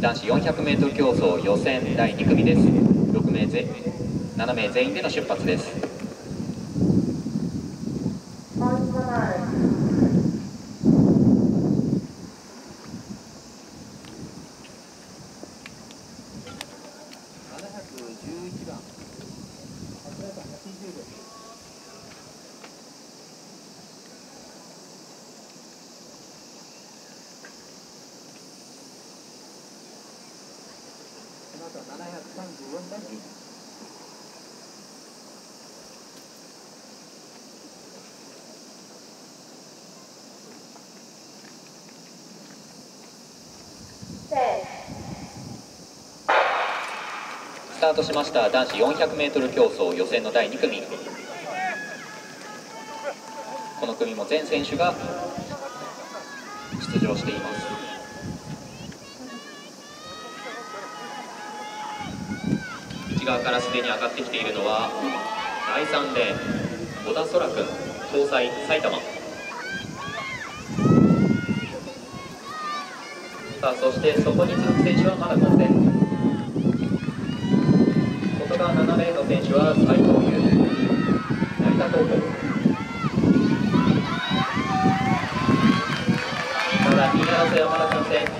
男子 400m 競走予選第2組です。7名全員での出発です。スタートしました男子 400m 競走予選の第2組。この組も全選手が出場しています。内側からすでに上がってきているのは第3レーン小田空君、東西埼玉。さあ、そしてそこに続く選手はまだ来ません。外側7レーンの選手は斉藤優、成田高校。ただ2位争いはまだ来ません。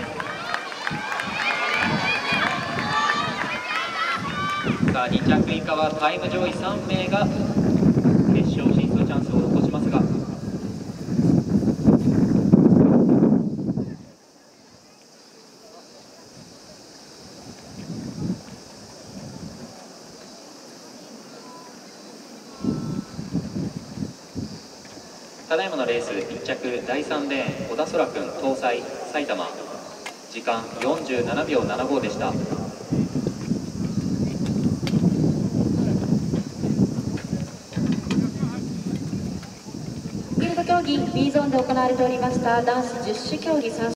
さあ、2着以下はタイム上位3名が決勝進出チャンスを残しますが、ただいまのレース1着第3レーン小田空君、東西埼玉。時間47秒75でした。 フィールド競技 B ゾーンで行われておりました男子十種競技3